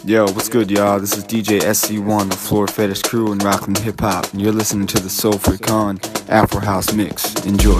Yo, what's good, y'all? This is DJ SC1, the Floor Fetish Crew and Rockland Hip Hop, and you're listening to the Soulful Khan Afro House Mix. Enjoy.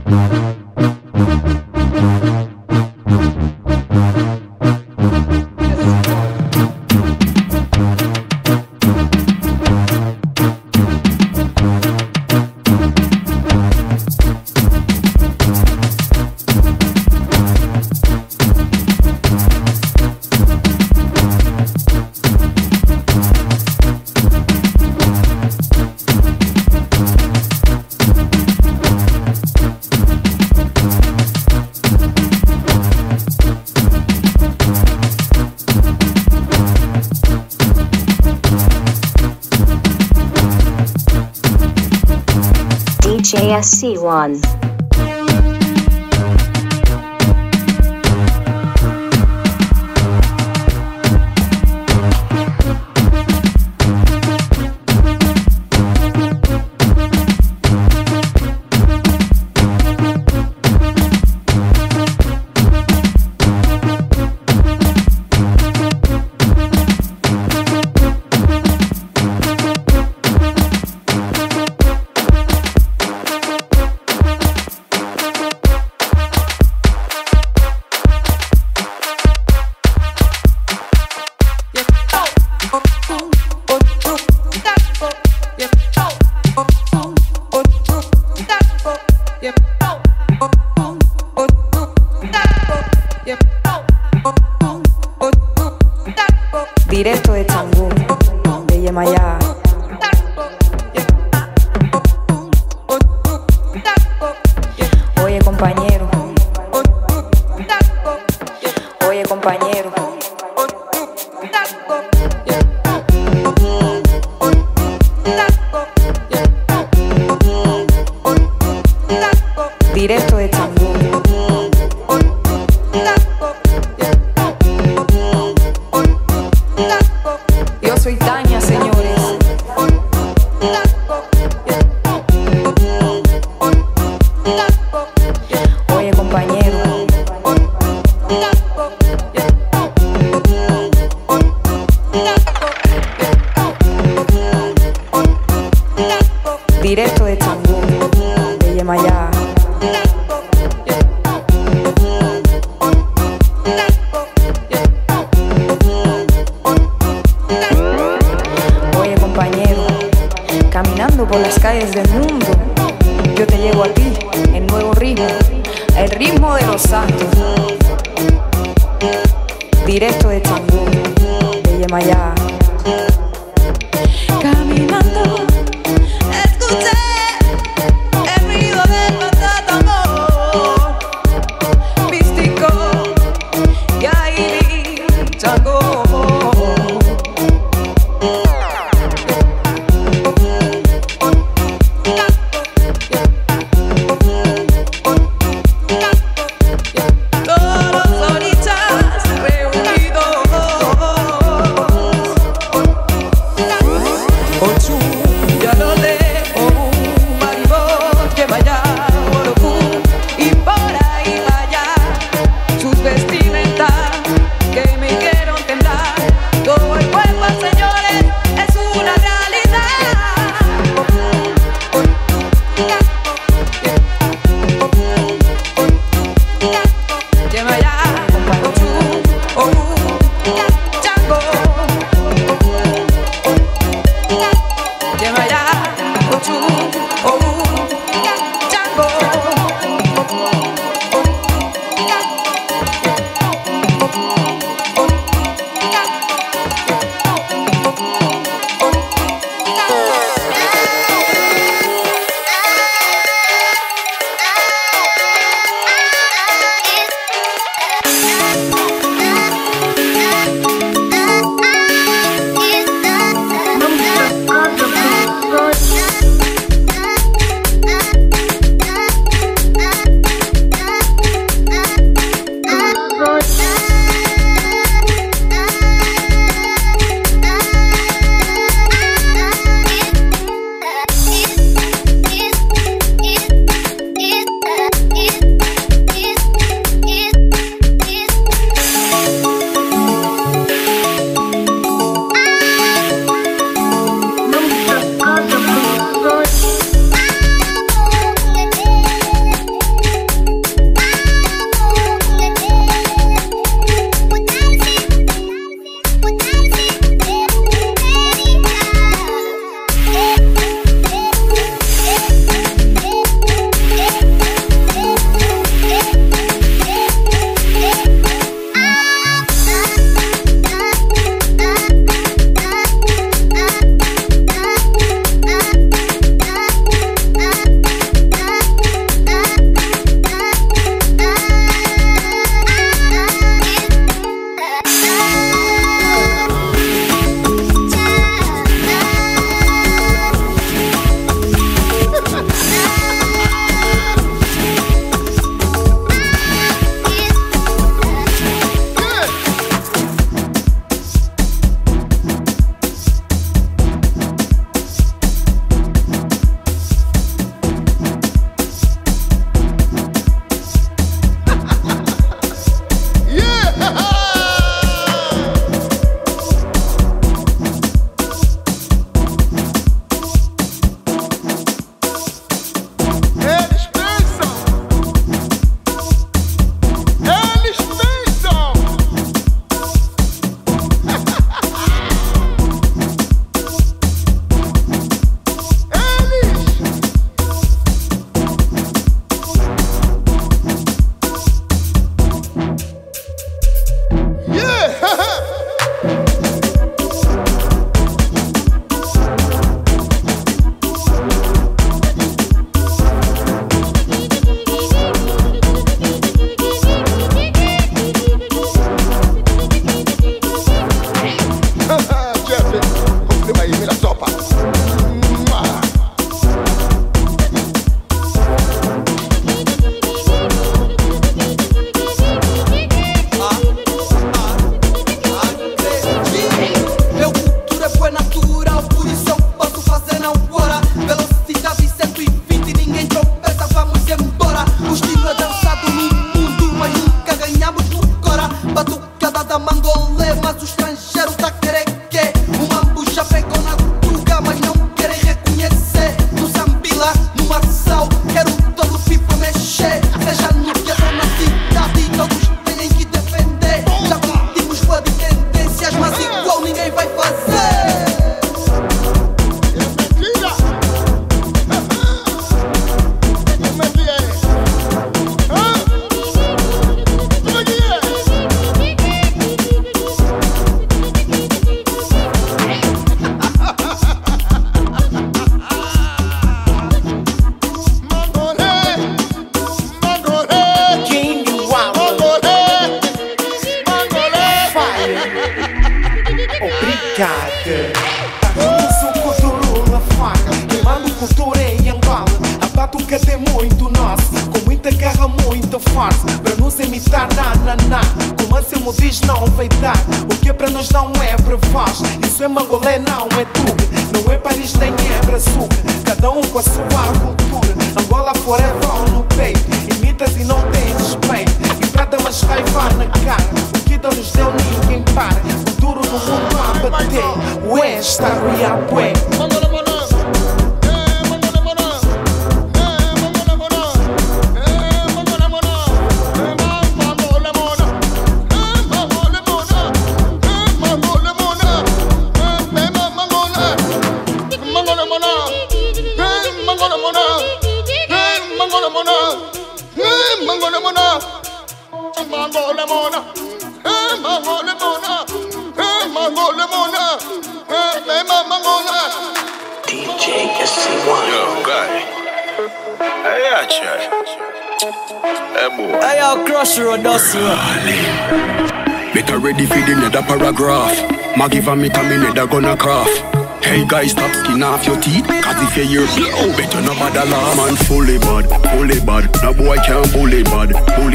JSC1. Directo de Changú, de Yemayá. Oye compañero, oye compañero, directo de Changú. Yo soy Tania, señores. Oye compañero, directo de Changú, de Yemayá. Oye compañero, caminando por las calles del mundo, yo te llevo a ti, el nuevo ritmo, el ritmo de los santos. Directo de Changú, de Yemayá. Caminando, escuché el ruido del pasado amor místico y ahí Changú. Todos los orichas reunidos coloca muita farsa pra nos imitar, na. Como assim me diz não vai dar? O que pra nós não é brevaz. Isso é Mangolé, não é tudo. Não é Paris nem é Brazuca. Cada um com a sua cultura. Angola forever no peito. Imitas e não tem respeito. E pra dar mais raiva na cara. O que Deus nos deu ninguém para. O duro no mundo a bater. Ué, está e a bué. DJ SC1. Yo, guy. Hey, chat. Hey, boy. Hey, yo, Crush Road, that's better ready for the nether paragraph. Maggie van me come in nether gonna craft. Hey guys, stop skin off your teeth. Cause if you hear blow, better no bother laugh. Man, fully bad. No boy can't bully bad.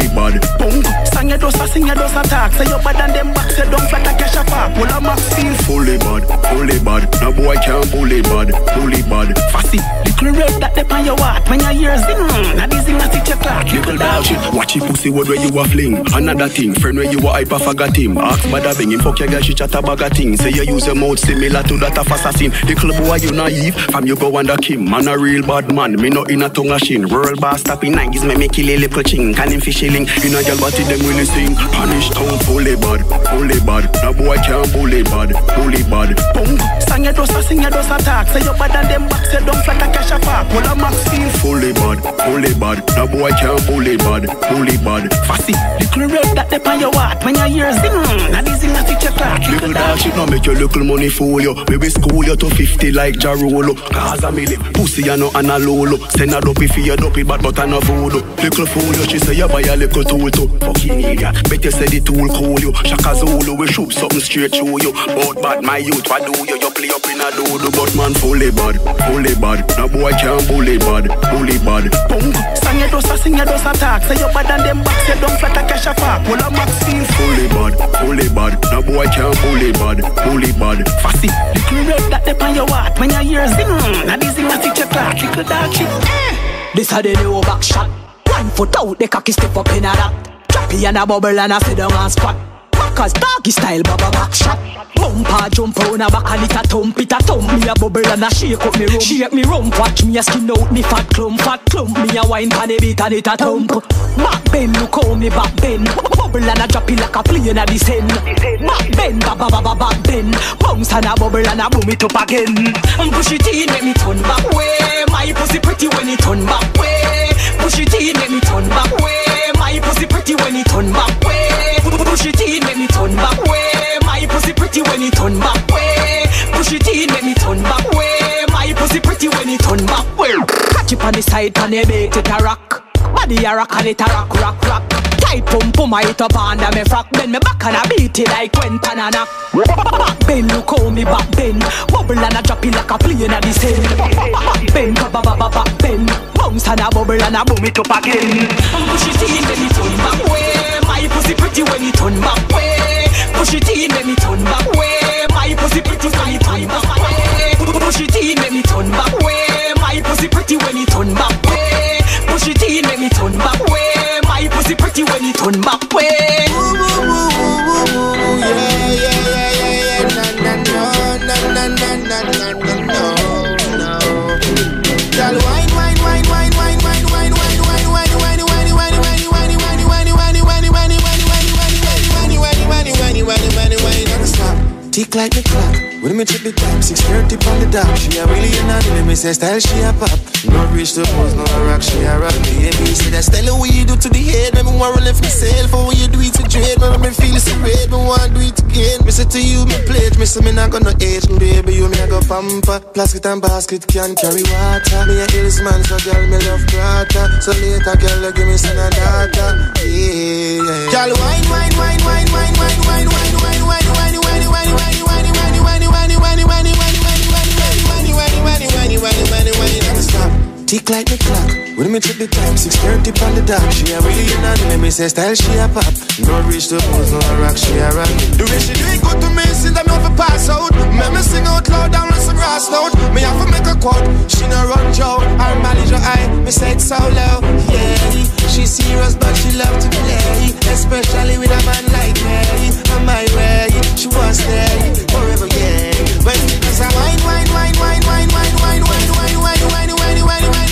Punk, sang your dosa, sing your dosa talk. Say your bad and them back, say don't flat a cash a park. Pull a max feel fully bad. No boy can't bully bad. Fussy, little red that dip on your heart. When you hear zing, now this zing a teach your clock. Little dog shit, watch your pussy word where you a fling. Another thing, friend where you a hyper forgot him. Ask bada bang him, fuck your girl, she chat a bag of thing. Say you use your mouth similar to that of assassin. The club boy you naive, from you go under Kim. Man a real bad man, me not in a tongue a shin. World boss tapping 90s, me kill a little ching. Can him fishy link, you know girl body them really sing. Punish town, fully bad. No boy can't bully bad. Punk, sang your dosa, sing your dosa talk. Say your bad and them back, say don't flat a cash a park. Pull a max feel fully bad. No boy can't bully bad. Fussy, little red that dip on your heart. When you hear zing, now this zing a teach your clock. Little dog shit no make your little money fool you. Maybe school you to 50 like Jarolo. Cause me live pussy you know and a lolo. Send a dopey for your dopey but I no voodoo. Little fool you, she say you buy a little tool too. Fucking idiot, better say the tool cool you. Shaka Zulu we shoot something straight through you. But bad my youth, what do you? You play up in a dodo. But man fully bad. No boy can't bully bad. Punk, sang your dosa, sing your dosa talk. Say you bad and them back, say don't flat a cash a park. Pull a max feel fully bad. No boy can't bully bad. Fussy, little red that dip on your heart. When you hear zing, now this zing a teach your clock. Little dog shit. This a the new back shot. 1 foot out, the cocky step up in a that. Choppy and a bubble and a sit down and squat. Cause doggy style baba back shot. Bumper jump round a back and it a thump. Me a bubble and a shake up me room. Shake me rump, watch me a skin out me fat clump. Me a wine pan a bit and it a thump. Back bend, look how me back bend. Bubble and a drop it like a plane a descend. Back bend, back bend. Bounce and a bubble and a boom it up again. Push it in, make me turn back way. My pussy pretty when it turn back way. Push it in, make me turn back way. My pussy pretty when it turn back way. Push it in, make me turn back way. My pussy pretty when it turn back way. Push it in, make me turn back way. My pussy pretty when it turn back way. Catch it on the side and they make it a rock. Body a rock and it a rock. Tight pum I hit up under me frack. Then me back and I beat it like when panana. Back bend, look how me back bend. Bubble and a drop it like a plane a descend. Back bend, back bend. Bounce and a bubble and a boom it up again. Push it in, make me turn back way. My pussy pretty when it turn back way. Push it in, make me turn back way. My pussy pretty when it turn back way. Push it in, make me turn back way. My pussy pretty when it turn back way. Push it in, make me turn back way. My pussy pretty when it turn back way. Tick like the clock, when me check the time, 6:30 on the dot. She a really an me say style she a pop. No reach the pose, no rock, she a rock. Me say that style what you do to the head, me want to lift myself. Or when you do it to dread, me feel so red, me want to do it again. Me say to you, me pledge, me say me not gonna age, baby, you me a go pamper. Plastic and basket can carry water. Me a hills man, so girl me love grata. So later, girl, give me some data. Yeah. Girl, wine. tick like the clock. When me check the time, 6:30 on the dot. She a really in me say style she a pop. No reach the pose, no rock, she a rock. The way she do it good to me, since I'm off a pass out. Me sing out loud down with some grass note. Me have to make a quote. She no run Joe, her mileage your eye. Me say it so low, yeah. She serious but she love to play, especially with a man like me. On my way, she was there forever, yeah. But it's a wine, wine, wine, wine, wine, wine, wine, wine, wine, wine, wine, wine, wine, wine, wine,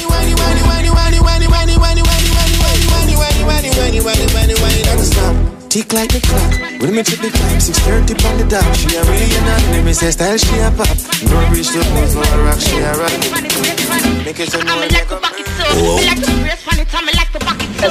tick like the clock. When me check the time, 6:30 on the dot. She a really in me say style she a pop. No reach the pose, no rock, she a rock. Make it so no like a bucket too. Me like the brace pan it, me like the bucket too.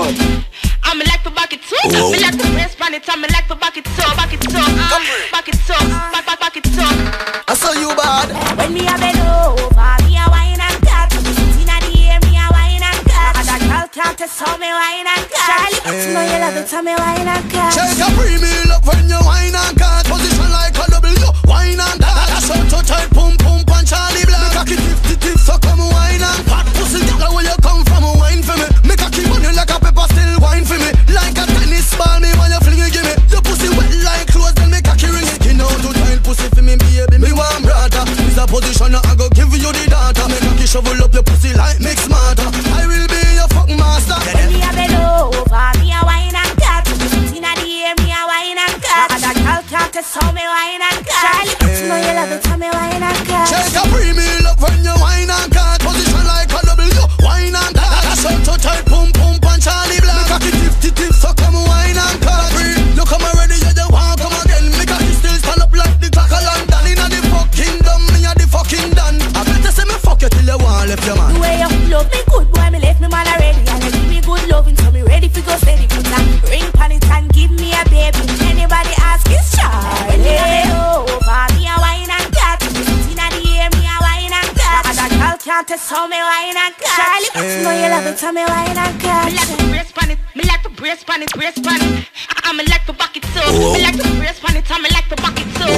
I'm like the bucket too. Me like the brace pan it, me like the bucket too. Bucket too, bucket too, bucket too. I saw you bad. When me a bend over, me a wine and cut. Inna the air, me a wine and cut. And that girl can't tell me wine and cut. Charlie, you know you love it, tell me wine and cut. Shake a premium up when you wine and cut. Position like a W, wine and cut. That's how to tight, pum pum punch Charlie Black. Me cocky tip, so come wine and cut. Pussy girl, where you come from, wine for me. Me cocky money like a pepper, still wine for me. Like a tennis ball, me when you fling it, give me. Your pussy wet like clothes, then me cocky ring it. You know to tight pussy for me, baby, me want brother. Is a position I go give you the data. Me cocky shovel up your pussy like mix smarter. I will be your fuck master. When me a bend over, me a wine and cut. Inna the air, me a wine and cut. And that girl can't tell me wine and cut. Charlie, you know you love it, tell me wine and cut. Shake a premium up when you wine and cut. Position like a W, wine and cut. That's how to tight, pum pum punch Charlie Black. Me cocky tip, so come wine and cut. You come already, you want come again. Me cocky still stand up like the clock of London. Inna the fucking dumb, me a the fucking done. I better say me fuck you till you want left your man. The way you love me good, boy, me left me man already. And you give me good loving, so me ready for go steady. Put a ring pan it and give me a baby. Anybody ask is Charlie. Over me a wine and cut. Inna the air, me a wine and cut. And that girl can't tell me wine and cut. Charlie, you know you love it, tell me wine and cut. Me like the brace pan it, me like the brace pan it, brace pan it. I'm like the bucket too. Me like the brace pan it, I'm like the bucket too.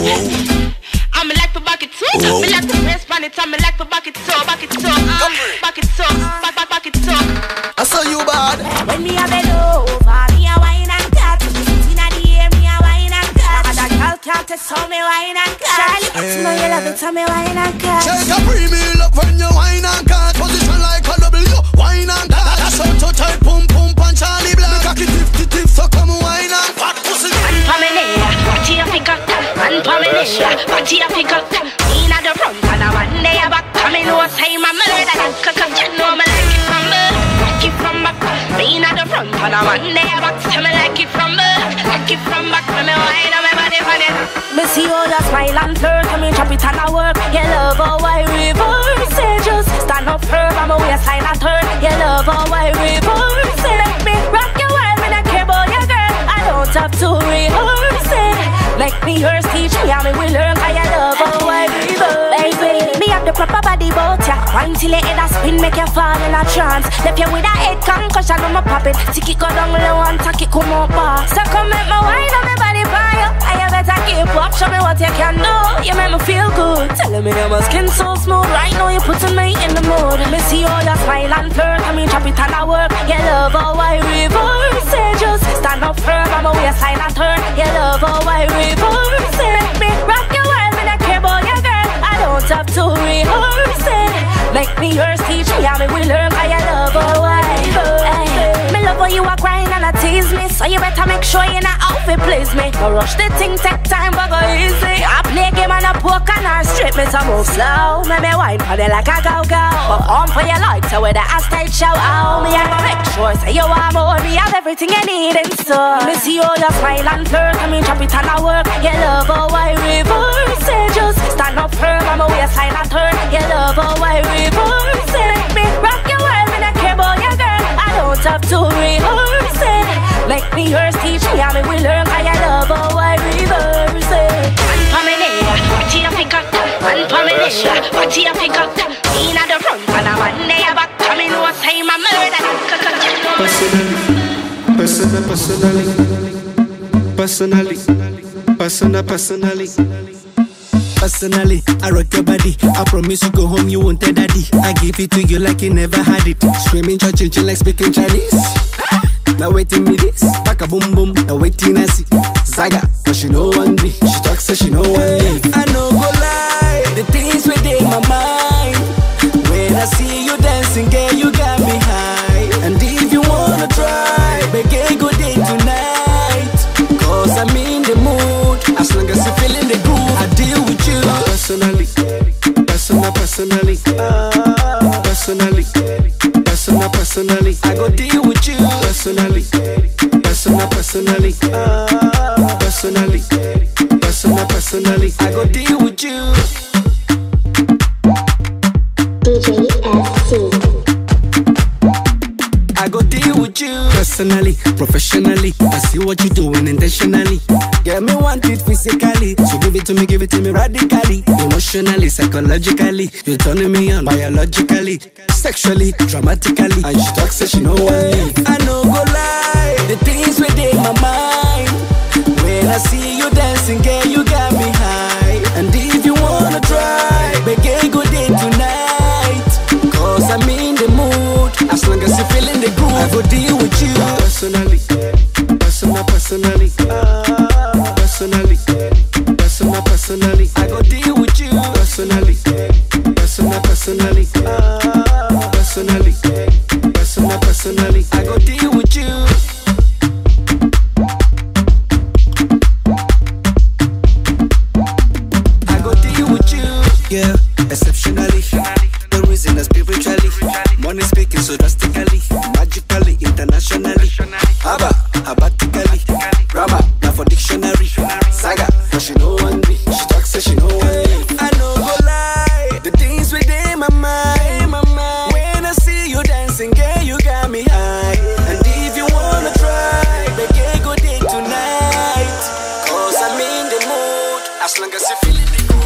I'm like the bucket too. Me like the brace pan it, I'm like the bucket too. Bucket too, bucket too, bucket too. I saw you bad. When me a bend over, me a wine and cut. Inna the air, me a wine and cut. And that girl can't tell me wine and cut. Charlie, you know you love it, tell me wine and cut. Shake a premium up when you wine and cut. Position like a W, wine and cut. That's how to tight, pum pum punch Charlie Black. Me cocky tip, so come wine and cut. Pussy. Man Pamela, what you pick up? Man Pamela, what you pick up? Me na the front and I one day a back. I mean, no say my murder. Cause you know me like it from back. Like it from back. Me na the front and I one day a back. Tell me like it from back. Like it from back. Me wine on my body for it. Me see all your smile and flirt. I mean, chop it and I work. You love how I reverse it. Just stand up firm. I'm a waistline and turn. You love how I reverse it. Let me rock your world. Me not care about your girl. I don't have to rehearse it. Like me yours teach me how me will learn. Cause you love how I reverse. Baby, me have the proper body bout ya. Wine till your head a spin, make you fall in a trance. Left you with a head concussion on my popping. Tick it go down low and tack it come up back. So come make my wine on my body by you. And you better keep up, show me what you can do. You make me feel good, telling me that my skin so smooth. Right now you putting me in the mood. Me see all your smile and flirt. I mean chop it and I work. You love how I reverse it. Just stand up firm, I'm a waistline and turn. You love how I reverse it. Let me rock your world, me not care about your girl. I don't have to rehearse it. Make me yours, teach me how me will learn. Cause you love how I reverse it. Me love how you a grind and a tease me. So you better make sure you're not out to please me. Don't rush the thing, take time, but go easy. I play game and a poke and a strip me to move slow. Make me wine for you like a go-go. Perform for your light, so with the ass tight show out. Me I go make sure, say you want more. Me have everything you need in store. Me see all your smile and flirt. I mean chop it and I work. You love how I reverse it. Just stand up firm, I'm a waistline and turn. You love how I reverse it. Make me rock your world, me not care about your girl. I don't have to rehearse it. Make me yours, teach me how me will learn. Cause you love how I reverse it. Man Pamela, what you pick up? Man Pamela, what you pick up? Me na the front and I'm one day back. I mean no say my murder. Personally. Personally, I rock your body. I promise you go home, you won't tell daddy. I give it to you like you never had it. Screaming, churching like speaking Chinese. Now waiting me this, back a boom boom. Now waiting I see Zaga, but she know one me. She talks so she know one me. I know go lie, the things within my mind. When I see you dancing, girl, you got me high. And if you wanna try, make a good day tonight. Cause I'm in the mood, as long as you feeling the groove, I deal with you. Personally, personally, personally, I go deal with you. Personally, personally, I go deal with you. DJ SC. I go deal with you. Personally, professionally, I see what you're doing intentionally. Yeah, me want it physically, so give it to me radically. Emotionally, psychologically, you're turning me on biologically, sexually, dramatically. And she talks so she know what I mean. I know go lie, the things within my mind. When I see you dancing, girl, you got me high. And if you wanna try, make a good day tonight. Cause I'm in the mood, as long as you feeling the groove, I go deal with you. Personally, personally, I go deal with you. Personally, personally, I go deal with you. I go deal with you. Yeah, exceptionally, the reason is spiritually. Money speaking so drastically, magically, internationally. Habatically, grammar, now for dictionary. Saga, but she know one me. She talks so she know one me. I know go lie, the things within my mind. When I see you dancing, girl, you got me high. And if you wanna try, make a good day tonight. Cause I'm in the mood, as long as you feeling the groove.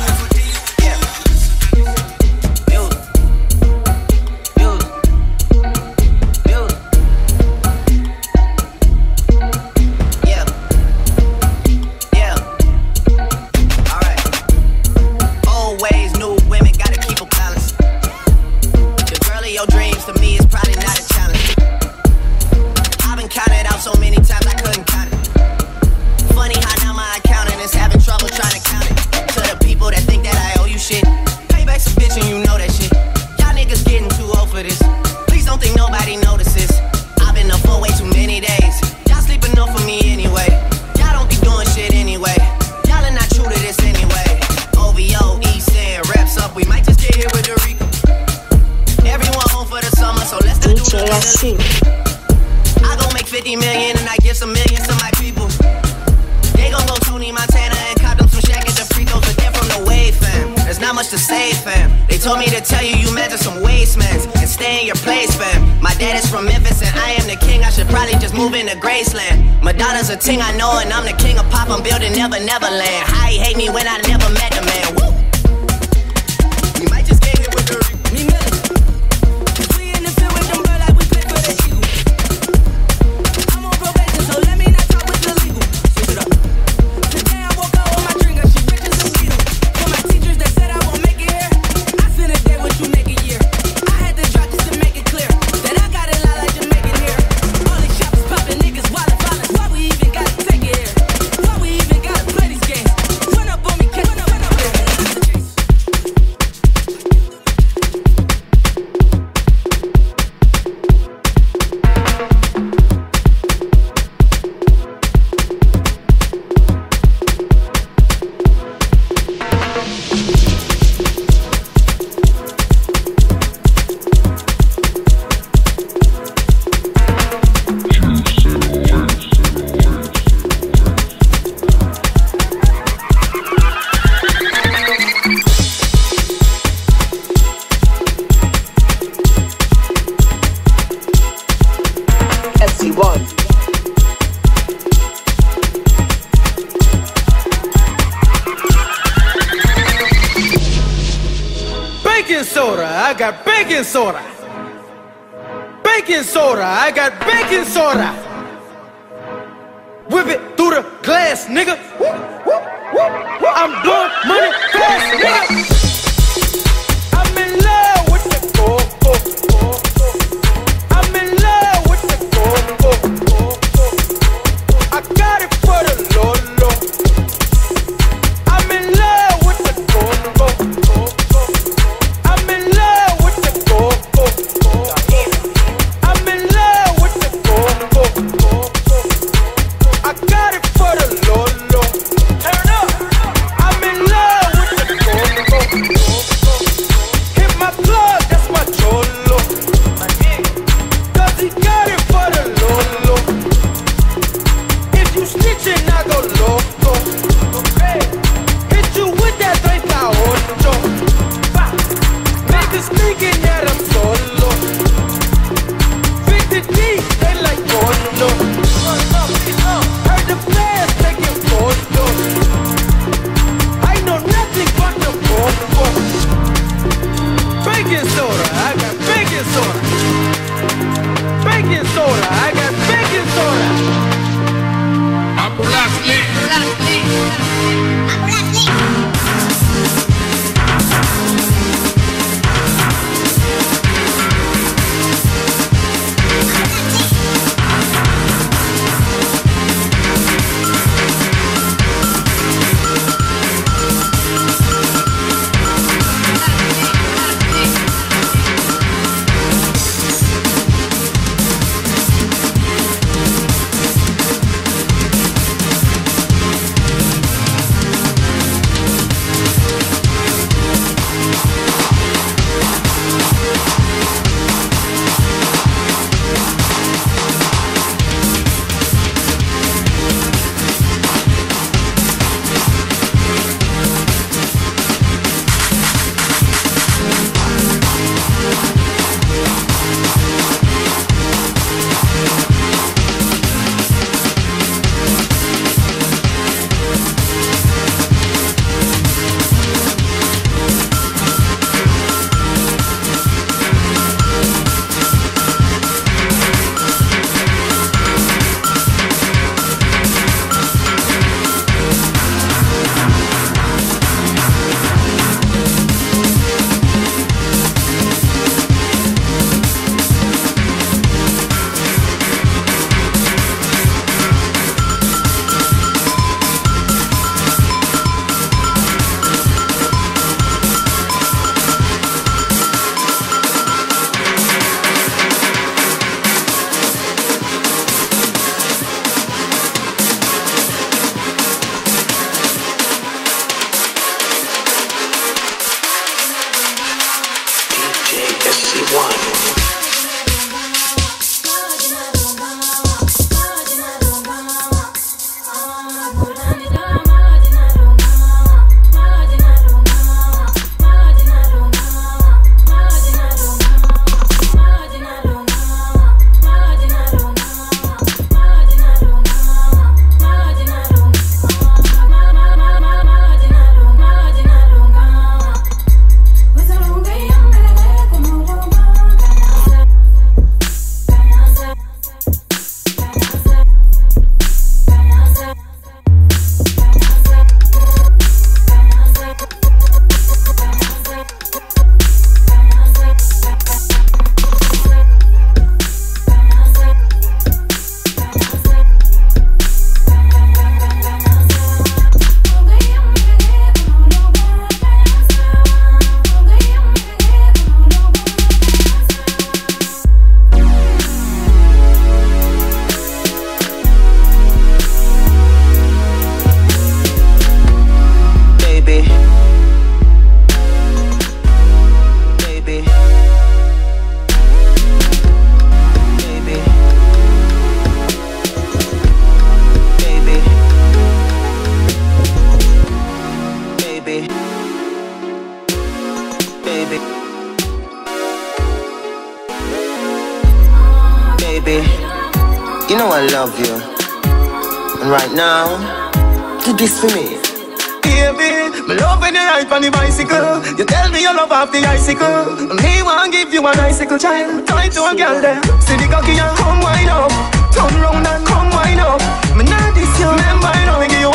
I gon' make 50 million and I give some millions to my people. They gon' go Tony Montana and cop them some Shaq at the free throws, but they're from the wave, fam. There's not much to say, fam. They told me to tell you you measure some wastemans and stay in your place, fam. My dad is from Memphis and I am the king. I should probably just move into Graceland. Madonna's a ting I know and I'm the king of pop. I'm building Neverland. How he hate me when I never met the man. Woo! We might just get hit with the I got baking soda. Baking soda, I got baking soda. Whip it through the glass. fast, nigga. I'm blowing money fast, nigga. I'm in love with the go-go. I'm in love with the go-go. I got it for the Lolo. I'm in love with the go-go. I'm in love with the go-go. I'm in love with the go-go. I got it for the Lolo. Turn up. I'm in love with the go-go. Hit my plug, that's my cholo. Cause he got it for the Lolo. If you snitchin', I go loco. Hit you with that 38. Niggas thinking that I'm solo. 50 deep, they like Gordo. Heard the fans taking photos. I know nothing but the Gordo. Baking soda, I got baking soda. Baking soda, I got baking soda. I'm blasting. You know I love you. And right now, do this for me. Baby, me love when you ride on the bicycle. You tell me you love off the icicle. Me want give you an icicle child. Tie to a girl there. See the cocky and come wind up. Turn round and come wind up. Me not this you. Remember I know we give you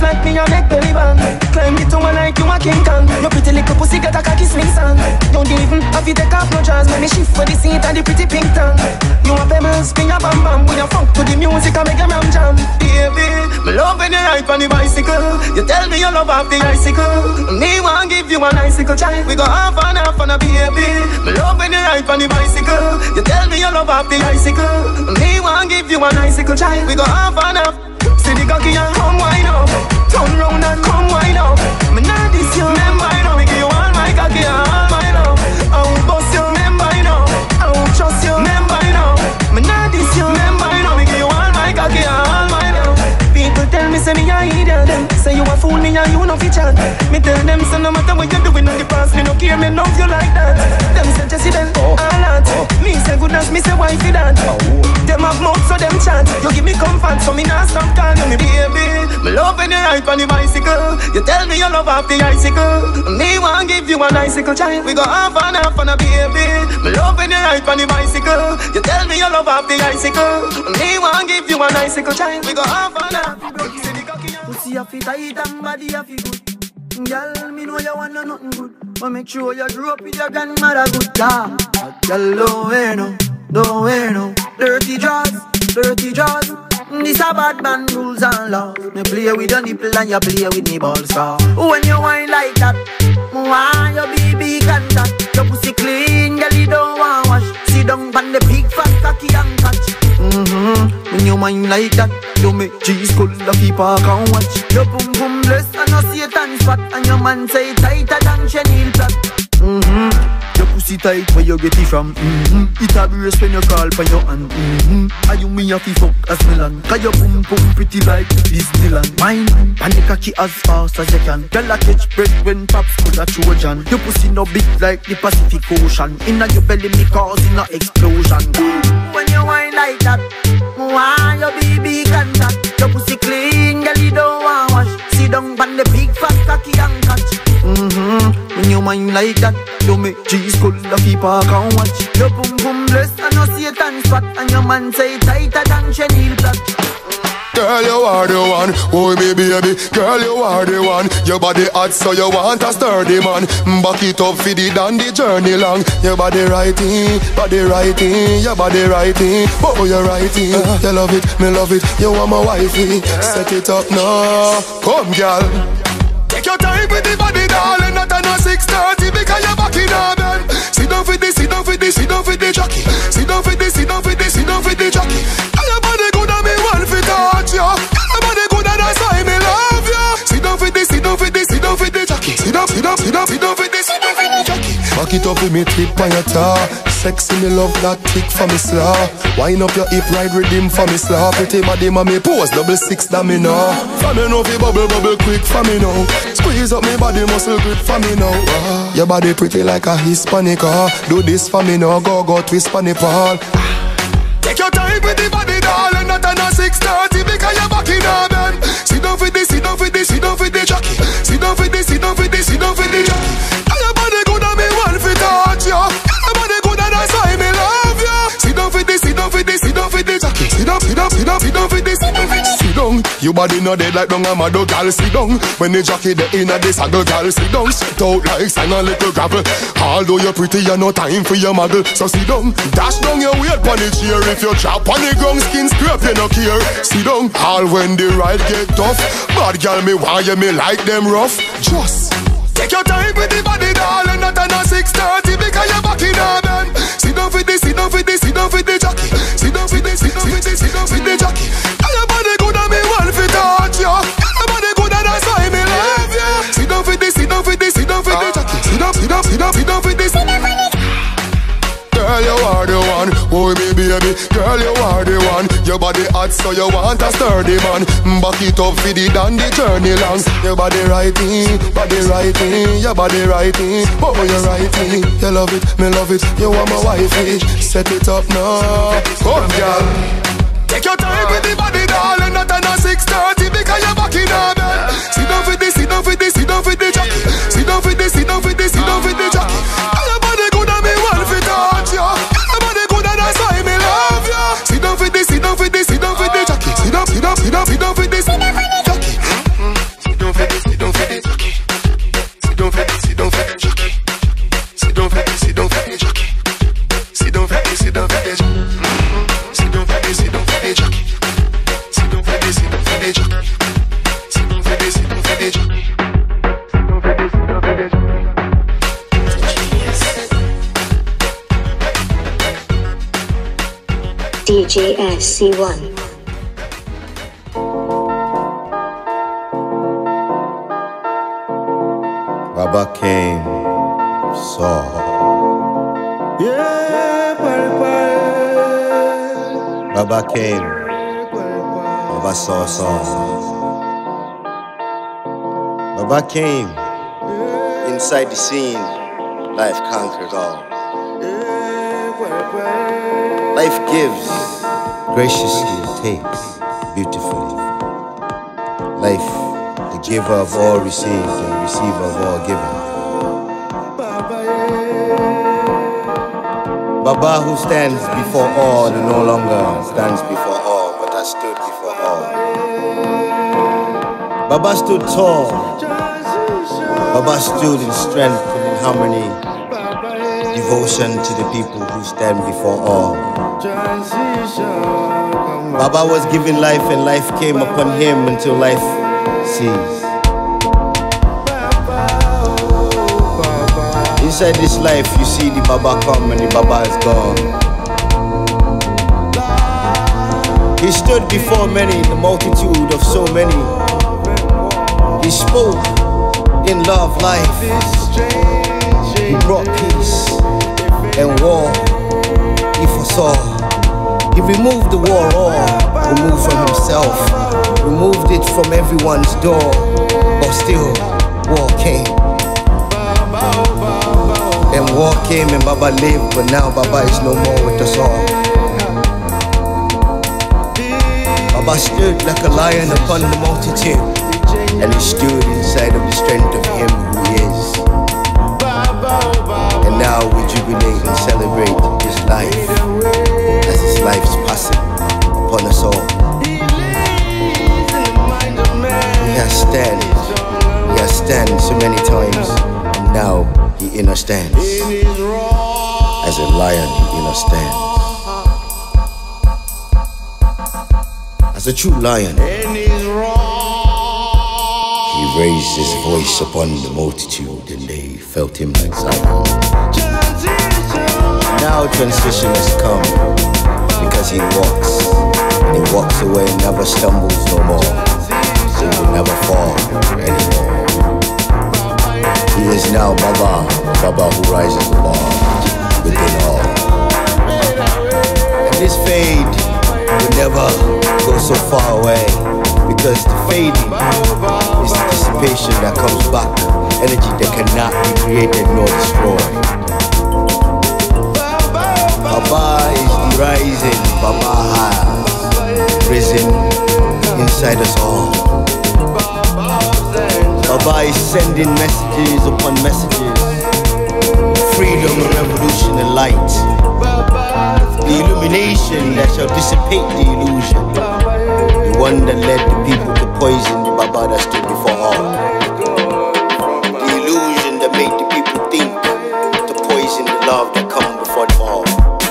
like me, I make belly band. Climb it to one like you a King Kong. Your pretty little pussy get a cocky swing song. Don't even have you take off no jaws. Make me shift for the seat and the pretty pink tongue. You a pebbles, spin your bam bam. When you funk to the music, I make a ram jam. Baby, me love when you ride on the bicycle. You tell me you love off the icicle. Me want give you an icicle child. We go half and a baby. Me love when you ride on the bicycle. You tell me you love off the icicle. Me want give you an icicle child. We go half and half. See the cocky and come wine up. Turn round and come wine up. Me not this you, remember you know. Me give you all my cocky and all my love. I won't bust you, remember you know. I won't trust you, remember you know. Me not this you, remember you know. Me give you all my cocky and all my love. People tell me say me a idiot. Them say you a fool, me and you no fit chat. Me tell them say no matter what you doing on the past, me no care, me love you like that. Them say Jesse then, all that. Me say goodness, me say wifey that. Them have mouth so them chat. You give me comfort so me not stop calling me baby. Me love when you ride on the bicycle. You tell me you love off the icicle. Me want give you an icicle child. We go half and a baby. Me love when you ride on the bicycle. You tell me you love off the icicle. Me want give you an icicle child. We go half and a. Pussy a fit tight and body a fit good. Girl, me know you wanna nothing good, but make sure you grew up with your grandmother good. Girl, don't wear no dirty jaws. This a bad man rules and laws. Me play with your nipple and you play with me balls. When you whine like that, why your baby contact? Your pussy clean, girl, you don't want wash. Sit down on the big fat cocky and catch. When you whine like that, you make cheese cold, the people can watch. Your boom boom bless and no Satan spot. And your man say tighter than chenille plot. Your pussy tight, where you get it from? It a brace when you call for your hand. And you me a fi fuck as Milan. Cause your boom boom pretty like Disneyland. Mine, panic cocky as fast as you can. Girl a catch bread when pops could a Trojan. Your pussy no big like the Pacific Ocean. Inna your belly me causing a explosion. When you whine like that, why your baby contact? Your pussy clean, girl, you don't want wash. Sit down on the big fat cocky and catch. When you whine like that, you make cheese cold, the people can watch. Your boom boom bless and no Satan spot. And your man say tighter than chenille plot. Girl, you are the one, oh baby, girl, you are the one. Your body hot, so you want a sturdy man. Back it up for the down the journey long. Your body righty, your body righty. Oh, you're righty, you love it, me love it. You want my wifey, set it up now. Come, girl. Take your time with the body, darling. Not on a 6:30 because you're back in our bed. Sit down for this, sit down for this, sit down for the jockey. Sit down for this, sit down for this, sit down for the jockey. Your body good and me want to touch you. Your body good and that's why me love you. Sit down for this, sit down for this, sit down for the jockey. Sit down, sit down, sit down, sit down for this, sit down for the jockey. Back it up with me tip on your tar. Sexy me love that tick for me slaw. Wind up your hip, ride rhythm for me slaw. Pretty body mommy pose, 6 that me know. For me know fi bubble quick for me now. Squeeze up me body muscle grip for me now. Your body pretty like a Hispanic. Do this for me now, go twist for me Paul. Take your time with the body, darling. Not on a 6:30 because you're back in our bed. Sit down for this, sit down for this, sit down for the jockey. Sit down for this, sit down for this, sit down for the jockey. Your body good and me want to touch you. Your body good and that's why me love you. Sit down for this, sit down for this, sit down for the jockey. Sit down, sit down, sit down, sit down for this, sit down for this. Sit down, your body not dead like down a mad girl. Sit down, when the jockey the inna the saddle, girl. Sit down, sit out like sand a little gravel. Although you're pretty, you no time for your muggle. So sit down, dash down your weight on the chair. If you drop on the ground, skin scrape, you no care. Sit down, all when the ride get tough. Bad girl, me why you me like them rough. Just take your time with the body, darling. Not on a 6:30 because you're back in our bed. Sit down for this, sit down for this, sit down for the jockey. Sit down for this, sit down for this, sit down for the jockey. Your body good and me want to touch you. Your body good and that's why me love you. Sit down for this, sit down for this, sit down for the jockey. Sit down, sit down, sit down, sit down for this. Girl, you are the one, oh baby, girl, you are the one. Your body hot, so you want a sturdy man. Back it up for the down the journey long. Your body righty, your body righty. Oh, you're righty, you love it, me love it. You want my wifey, set it up now. Come, girl. Take your time with the body, darling. Not on a 6:30 because you're back in our bed. Sit down for this, sit down for this, sit down for the jockey. Sit down for this, sit down for this, sit down for the jockey. Your body good and me want to touch you. Your body good and that's why me love you. Sit down for this, sit down for this, sit down for the jockey. Sit down, sit down, sit down, sit down for this jockey. DJ SC1. Baba came, saw. Baba came, Baba saw. Baba came, inside the scene, life conquers all. Life gives, graciously takes, beautifully. Life, the giver of all received and receiver of all given. Baba who stands before all and no longer stands before all, but has stood before all. Baba stood tall. Baba stood in strength and in harmony. Devotion to the people who stand before all. Baba was given life and life came upon him until life ceased. Inside this life you see the Baba come and the Baba is gone. He stood before many, the multitude of so many. He spoke in love, life. He brought peace and war. He foresaw. He removed the war all, removed from himself, removed it from everyone's door. But still, war came. And war came and Baba lived, but now Baba is no more with us all. Baba stood like a lion upon the multitude, and he stood inside of the strength of him who is. And now we jubilate and celebrate his life as his life's passing upon us all. He has stand so many times, and now he understands. As a lion, he understands. As a true lion, he raised his voice upon the multitude and they felt him like Zion. Now transition has come because he walks, and he walks away and never stumbles no more. He will never fall anymore. He is now Baba, Baba who rises above, within all. And this fade will never go so far away, because the fading is the dissipation that comes back, energy that cannot be created nor destroyed. Baba is the rising, Baba has risen inside us all. Baba is sending messages upon messages, freedom, revolution and light. The illumination that shall dissipate the illusion, the one that led the people to poison the Baba that stood before all. The illusion that made the people think to poison the love that come before them all.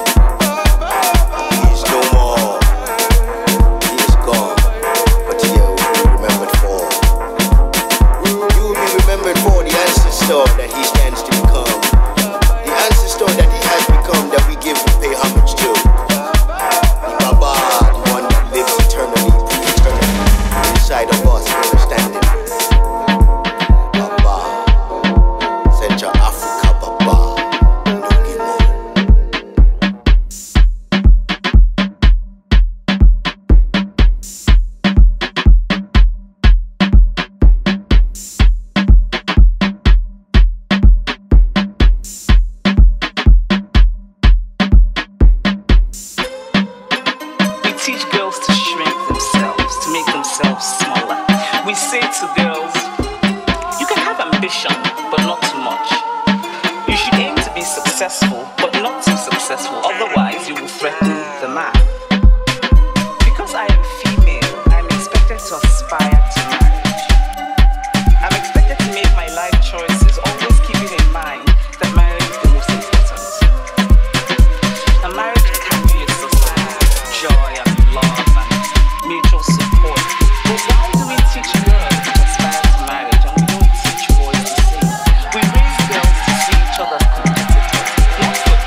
He is no more, he is gone, but he will be remembered for. You will be remembered for the ancestor that he stands to become, the ancestor that he has become, that we give and pay homage to. The Baba, the one that lives eternally, pre-eternally, inside of us, understanding. Baba, Central Africa, Baba, Nugimo. We teach girls to shrink themselves, to make themselves smaller. We say to girls, you can have ambition, but not too much. You should aim to be successful, but not too successful, otherwise you will threaten the man. Because I am female, I'm expected to aspire to marriage. I'm expected to make my life choices, always keeping in mind that marriage is the most important. A marriage can be a source of joy and love and mutual support. But why do we teach girls to aspire to marriage and we don't teach boys the same? We raise girls to see each other as competitors, not for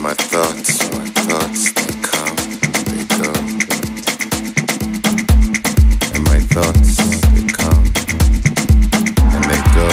my thoughts, they come, they go. And my thoughts, they come, and they go.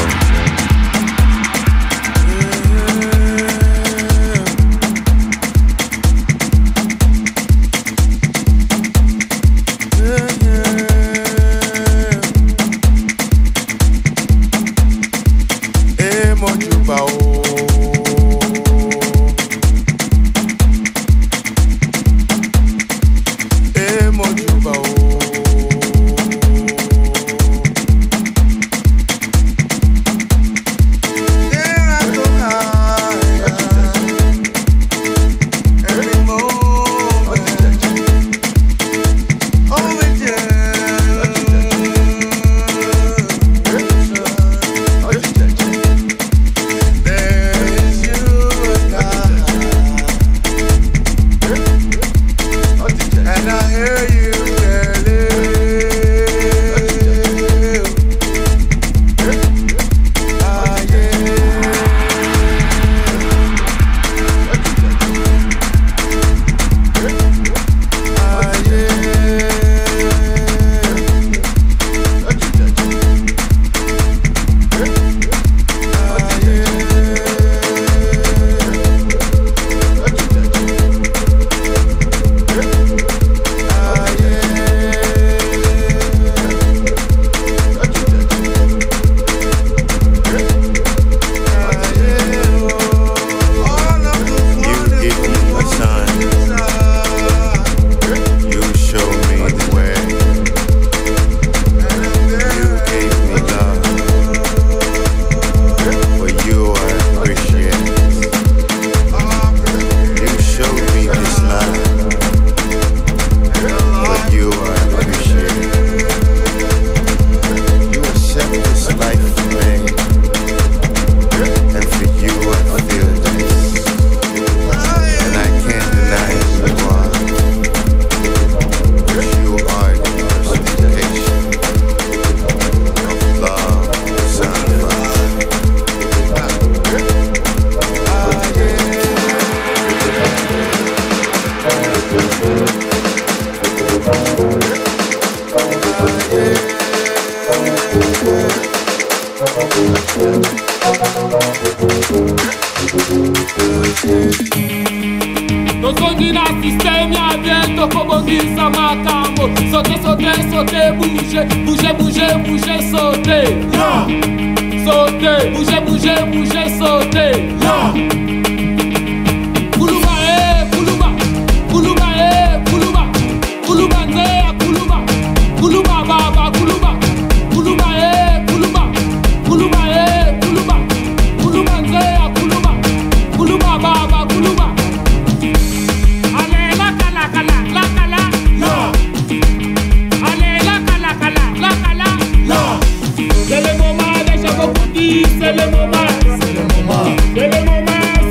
C'est le moment,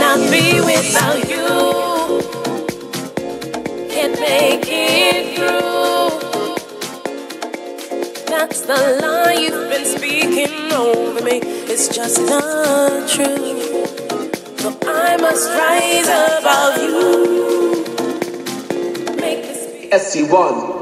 cannot be without you. Can't make it through. That's the lie you've been speaking over me. It's just not true. So I must rise above you. Make this SC1